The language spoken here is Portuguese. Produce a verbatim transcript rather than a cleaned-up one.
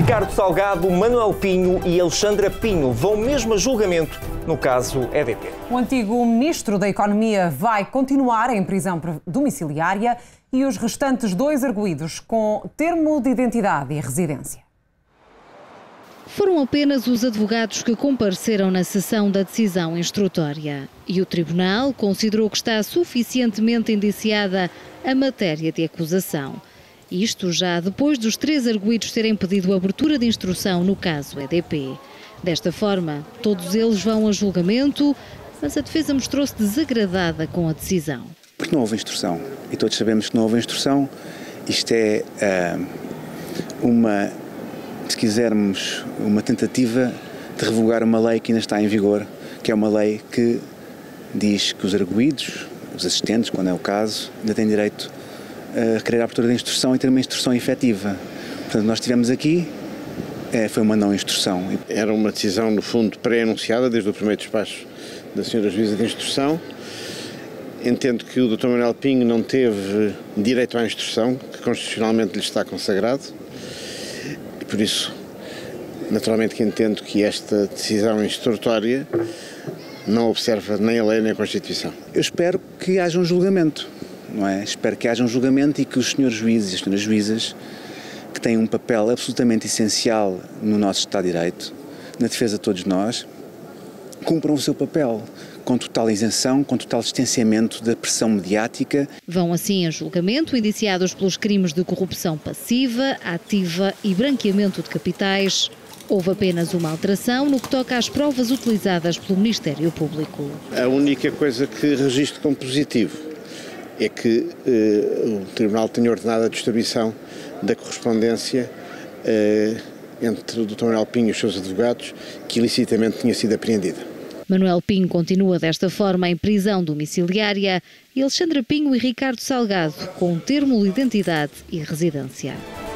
Ricardo Salgado, Manuel Pinho e Alexandra Pinho vão mesmo a julgamento no caso E D P. O antigo ministro da Economia vai continuar em prisão domiciliária e os restantes dois arguidos com termo de identidade e residência. Foram apenas os advogados que compareceram na sessão da decisão instrutória e o Tribunal considerou que está suficientemente indiciada a matéria de acusação. Isto já depois dos três arguidos terem pedido abertura de instrução no caso E D P. Desta forma, todos eles vão a julgamento, mas a defesa mostrou-se desagradada com a decisão. Porque não houve instrução, e todos sabemos que não houve instrução. Isto é uh, uma, se quisermos, uma tentativa de revogar uma lei que ainda está em vigor, que é uma lei que diz que os arguidos, os assistentes, quando é o caso, ainda têm direito a querer a abertura da instrução e ter uma instrução efetiva. Portanto, nós tivemos aqui, é, foi uma não instrução. Era uma decisão, no fundo, pré-anunciada desde o primeiro despacho da senhora Juíza de Instrução. Entendo que o doutor Manuel Pinho não teve direito à instrução, que constitucionalmente lhe está consagrado, e por isso, naturalmente que entendo que esta decisão instrutória não observa nem a lei nem a Constituição. Eu espero que haja um julgamento. Não é? Espero que haja um julgamento e que os senhores juízes e as senhoras juízas, que têm um papel absolutamente essencial no nosso Estado de Direito, na defesa de todos nós, cumpram o seu papel, com total isenção, com total distanciamento da pressão mediática. Vão assim a julgamento indiciados pelos crimes de corrupção passiva, ativa e branqueamento de capitais. Houve apenas uma alteração no que toca às provas utilizadas pelo Ministério Público. A única coisa que registro como positivo é que eh, o Tribunal tenha ordenado a distribuição da correspondência eh, entre o doutor Manuel Pinho e os seus advogados, que ilicitamente tinha sido apreendida. Manuel Pinho continua desta forma em prisão domiciliária e Alexandra Pinho e Ricardo Salgado com termo de identidade e residência.